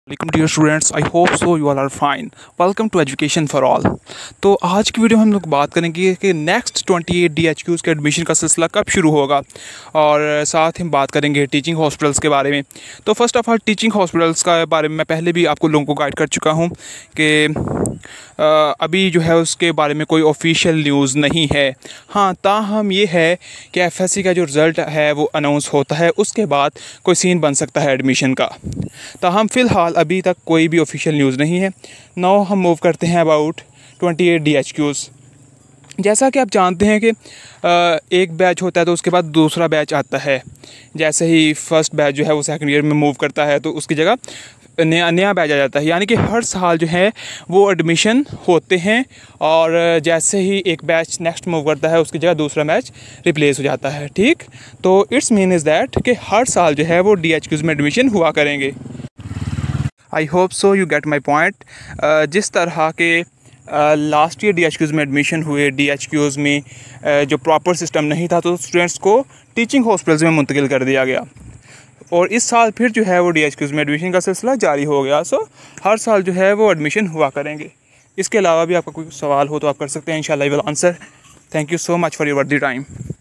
Welcome dear students, I hope so you all are fine. Welcome to education for all. तो आज की video में हम लोग बात करेंगे कि नेक्स्ट 28 DHQs के एडमिशन का सिलसिला कब शुरू होगा, और साथ ही हम बात करेंगे टीचिंग हॉस्पिटल्स के बारे में। तो first of all teaching hospitals का बारे में मैं पहले भी आपको लोगों को गाइड कर चुका हूँ कि अभी जो है उसके बारे में कोई ऑफिशियल न्यूज़ नहीं है। हाँ, ताहम ये है कि FSC का जो रिज़ल्ट है वो अनाउंस होता है, उसके बाद कोई सीन बन सकता है एडमिशन का। ताहम फ़िलहाल अभी तक कोई भी ऑफिशियल न्यूज़ नहीं है। नाउ हम मूव करते हैं अबाउट 28 DHQs। जैसा कि आप जानते हैं कि एक बैच होता है तो उसके बाद दूसरा बैच आता है। जैसे ही फर्स्ट बैच जो है वो सेकंड ईयर में मूव करता है तो उसकी जगह नया बैच आ जाता है। यानी कि हर साल जो है वो एडमिशन होते हैं, और जैसे ही एक बैच नेक्स्ट मूव करता है उसकी जगह दूसरा बैच रिप्लेस हो जाता है। ठीक, तो इट्स मीन इज़ दैट कि हर साल जो है वो DHQs में एडमिशन हुआ करेंगे। I hope so you get my point. जिस तरह के लास्ट ईयर DHQs में एडमिशन हुए, DHQs में जो प्रॉपर सिस्टम नहीं था तो स्टूडेंट्स को टीचिंग हॉस्पिटल्स में मुंतकिल कर दिया गया, और इस साल फिर जो है वो DHQs में एडमिशन का सिलसिला जारी हो गया। सो हर साल जो है वो एडमिशन हुआ करेंगे। इसके अलावा भी आपका कोई सवाल हो तो आप कर सकते हैं, इंशाल्लाह I will answer. Thank you so much for your worthy time.